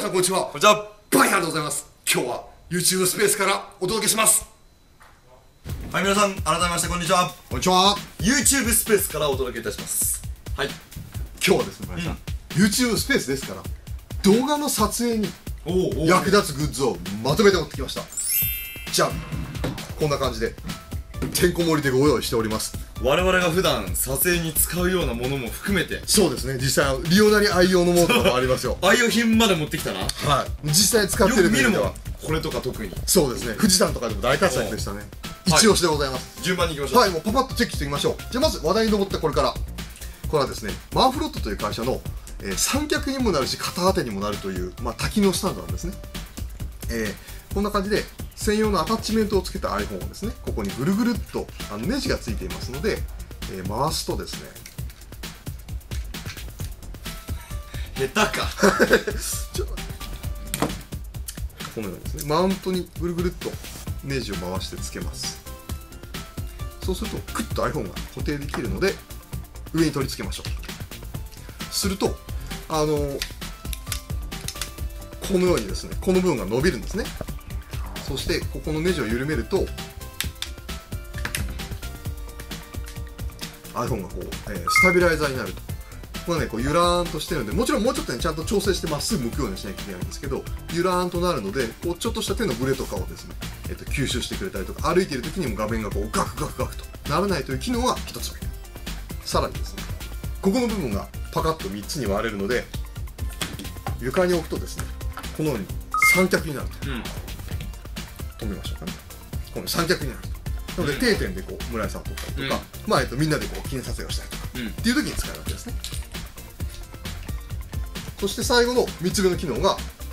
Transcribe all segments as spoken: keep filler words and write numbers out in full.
さんこんにちは。 こんにちは。 バイハーでございます。今日は YouTube スペースからお届けします。 はい、皆さん改めましてこんにちは。 こんにちは。 YouTube スペースからお届けいたします。はい。 今日はですね、村井さん、うん、YouTube スペースですから動画の撮影に役立つグッズをまとめて持ってきました。じゃあこんな感じでてんこ盛りでご用意しております。 我々が普段撮影に使うようなものも含めて、 そうですね、実際リオナに愛用のものとかもありますよ。 愛用品まで持ってきたな。はい、 実際使ってるよく見るもん、これとか特に。 そうですね、富士山とかでも大活躍でしたね。一押しでございます。 順番にいきましょう。 はい、もうパパッとチェックしていきましょう。じゃあまず話題に上ったこれから、これはですね、マンフロットという会社の、えー、三脚にもなるし片当てにもなるという、まあ、多機能スタンドなんですね。えー、こんな感じで専用のアタッチメントをつけた iPhone をですね、ここにぐるぐるっとあのネジがついていますので、えー、回すとですね、 下手かちょこのようにですね、マウントにぐるぐるっとネジを回してつけます。そうするとクッと iPhone が固定できるので上に取り付けましょう。するとあのー、このようにですね、この部分が伸びるんですね。そしてここのネジを緩めると iPhone がこう、えー、スタビライザーになると。これはね、こうゆらーんとしてるので、もちろんもうちょっとねちゃんと調整してまっすぐ向くようにしなきゃいけないんですけど、ゆらーんとなるので、こうちょっとした手のブレとかをですね、えー、と吸収してくれたりとか、歩いている時にも画面がこうガクガクガクとならないという機能がひとつめ。さらにですね、ここの部分がパカッとみっつに割れるので、床に置くとですね、このように三脚になると、うん、止めましょうかね。この三脚になると。なので定点でこう村井さん撮ったりとか、うん、まあえっとみんなでこう記念撮影をしたりとか、うん、っていう時に使えるわけですね。そして最後のみっつめの機能が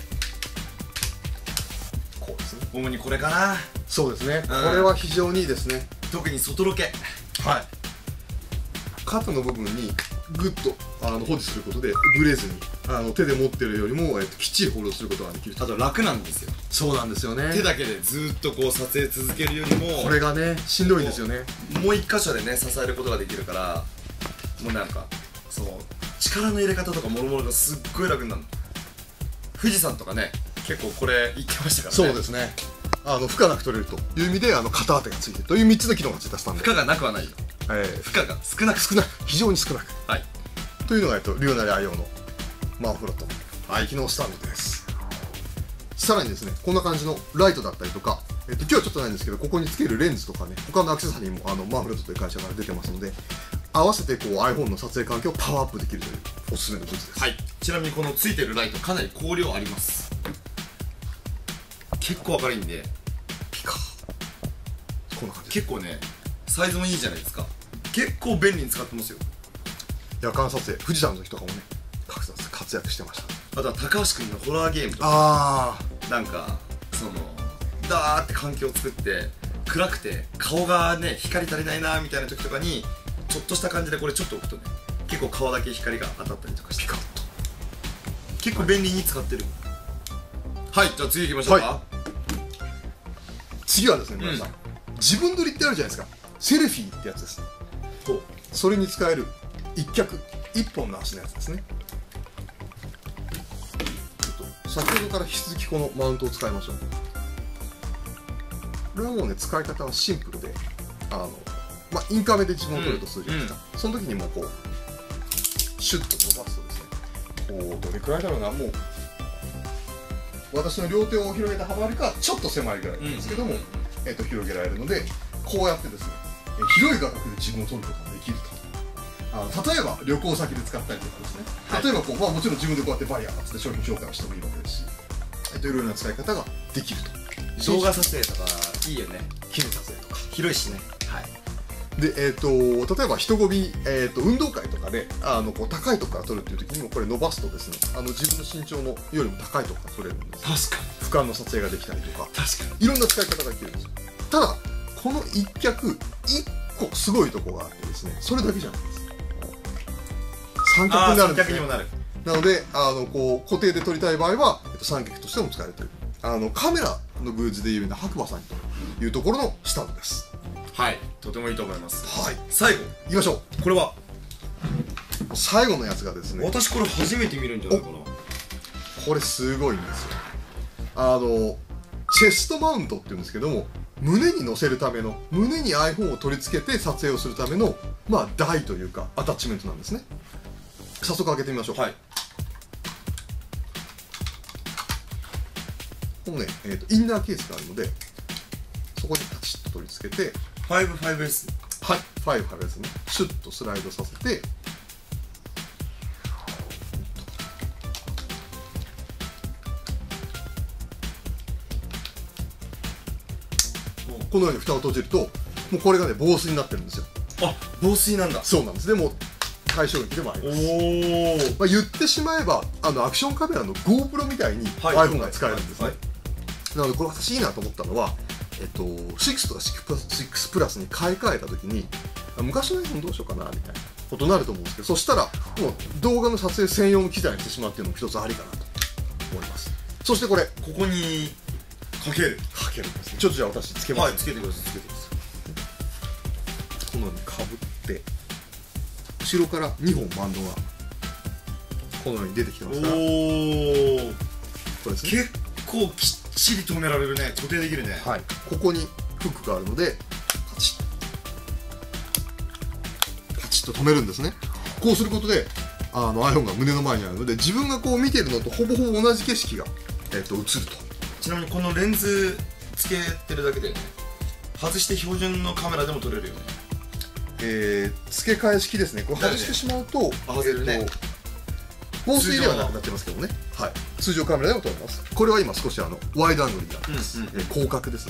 こうですね。 主にこれかな。 そうですね、うん、これは非常にいいですね。 特に外ロケ、 はい、肩の部分にグッとあの保持することでブレずにあの手で持ってるよりも、えっと、きっちりホールドすることができる。 あと楽なんですよ。 そうなんですよね。 手だけでずっとこう撮影続けるよりも、 これがねしんどいんですよね。 もう一箇所でね支えることができるから、もうなんかその力の入れ方とかもろもろがすっごい楽になるの。富士山とかね結構これ言ってましたからね。 そうですね、あの負荷なく取れるという意味で、あの片当てがついてるというみっつの機能がついたスタンド。 負荷がなくはないよ、えー、負荷が少なく少なく非常に少なく、 はい、 というのが、えっと、リオナリ愛用のマンフロットの機能スタンドです。さらにですね、こんな感じのライトだったりとか、えっと、今日はちょっとないんですけど、ここにつけるレンズとかね、他のアクセサリーもあのマンフロットという会社から出てますので、合わせてこう iPhone の撮影環境をパワーアップできるというおすすめのグッズです。 はい、ちなみにこのついてるライトかなり光量あります。結構明るいんでピカこんな感じ。 結構ねサイズもいいじゃないですか。結構便利に使ってますよ。 夜間撮影、富士山の時とかもね活躍してました。 あとは高橋君のホラーゲームとか、 あーなんかそのダーって環境を作って暗くて顔がね光足りないなみたいな時とかにちょっとした感じでこれちょっと置くとね結構顔だけ光が当たったりとかしてピカッと結構便利に使ってる。はい、はい、じゃあ次行きましょうか。はい、 次はですね、皆さん、自分撮りってあるじゃないですか。セルフィーってやつです。それに使える一脚一本の足のやつですね。先ほどから引き続きこのマウントを使いましょう。これはもうね使い方はシンプルで、あの、まあ、インカメで自分を撮るとするじゃないですか、うんうん、その時にもうこうシュッと伸ばすとですね、こうどれくらいだろうな、もう私の両手を広げた幅よりかはちょっと狭いぐらいなんですけども、えっと広げられるので、こうやってですね広い画角で自分を撮ることができると。あの例えば旅行先で使ったりとかですね、はい、例えばこう、まあ、もちろん自分でこうやってバリアーつって商品紹介をしてもいいわけですし、えっといろいろな使い方ができると。 動画撮影とかいいよね。 記念撮影とか広いしね。はい。 で、えー、と例えば人混み、えー、と運動会とかであのこう高いところから撮るっていう時にもこれ伸ばすとですね、あの自分の身長のよりも高いところから撮れるんです。 確かに俯瞰の撮影ができたりとか、 確かにいろんな使い方ができるんですよ。ただこの一脚いっこすごいところがあってですね、それだけじゃないです。三脚になるんですね。なのであのこう固定で撮りたい場合は、えっと、三脚としても使えるという、あのカメラのグッズで有名な白馬さんというところのスタンドです。 はい、とてもいいと思います。 はい、 最後いきましょう。 これは最後のやつがですね、 私これ初めて見るんじゃないかな。 これすごいんですよ。あのチェストマウントっていうんですけども、胸に乗せるための、胸に iPhone を取り付けて撮影をするための、まあ台というかアタッチメントなんですね。早速開けてみましょう。 はい。 このね、えーと、インナーケースがあるので、そこにパチッと取り付けて、 ファイブファイブエス。 はい、ファイブ貼るですね。シュッとスライドさせて、このように蓋を閉じると、もうこれがね防水になってるんですよ。 あ、防水なんだ。 そうなんです。でも対象劇でもあります。 おお。 まあ、言ってしまえばあのアクションカメラの GoPro みたいに iPhone が使えるんですね。なのでこれ私いいなと思ったのは、えっと、シックスとかシックスプラスに買い替えた時に、昔の iPhone どうしようかなみたいなことになると思うんですけど、そしたらもう動画の撮影専用の機材にしてしまうっていうのも一つありかなと思います。そしてこれここにかけるかけるんですね。ちょっとじゃあ私つけます、ね。 はい、つけてください。つけてください。 このようにかぶって後ろからにほんバンドがこのように出てきてますから、こおお。 れですね。 結構きっちり止められるね。固定できるね。 はい、ここにフックがあるのでパチッパチッと止めるんですね。こうすることであの iPhone が胸の前にあるので、自分がこう見てるのとほぼほぼ同じ景色が、えっと、映ると。 ちなみにこのレンズつけてるだけでね、外して標準のカメラでも撮れるよね。 えー、付け替え式ですね。これ外してしまうと、 外れるね、 えっと、防水ではなくなってますけどね、はい、通常カメラでも撮れます。これは今少しあのワイドアングルになってます、 うんうんうん、 えー広角ですね。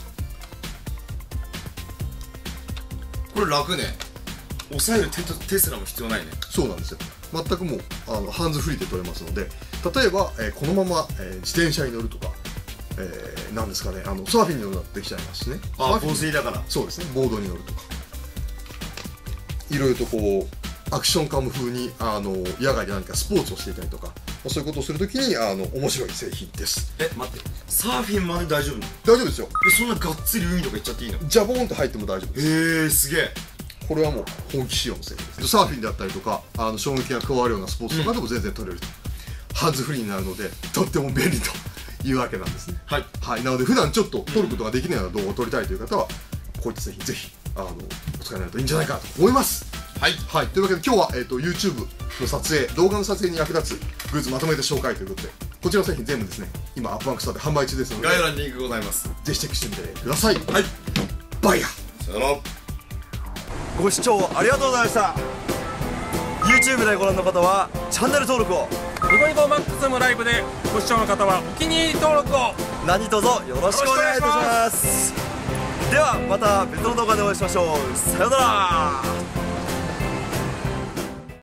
これ楽ね。押さえる手とテスラも必要ないね。 そうなんですよ。全くもうあのハンズフリーで撮れますので、例えば、えーこのまま、えー自転車に乗るとか、えー、なんですかね、あのサーフィンに乗るのができちゃいますしね。 あ、 サーフィン防水だから。 そうですね、ボードに乗るとか、いろいろとこうアクションカム風にあの野外で何かスポーツをしていたりとか、そういうことをするときにあの面白い製品です。 え、待って、サーフィンまで大丈夫なの？ 大丈夫ですよ。 え、そんながっつり海とか行っちゃっていいの？ ジャボーンと入っても大丈夫です。 へえ、すげえ。 これはもう本気仕様の製品です。サーフィンであったりとか、あの衝撃が加わるようなスポーツとかでも全然取れると、うん、ハンズフリーになるのでとっても便利というわけなんですね。 はい、はい、 なので普段ちょっと撮ることができないような動画を撮りたいという方は、こういった製品ぜひあのお使いになるといいんじゃないかと思います。 はい、 はい、というわけで今日は、えー、と YouTube の撮影、動画の撮影に役立つグッズまとめて紹介ということで、こちらの製品全部ですね、今アップバンクストアで販売中ですので、 概要欄にリンクございます。 ぜひチェックしてみてください。 はい、 バイヤー。さよなら。 ご視聴ありがとうございました。 YouTube でご覧の方はチャンネル登録を、 ニコニコマックスのライブでご視聴の方はお気に入り登録を。 何卒よろしくお願いいたします。ではまた別の動画でお会いしましょう。さようなら。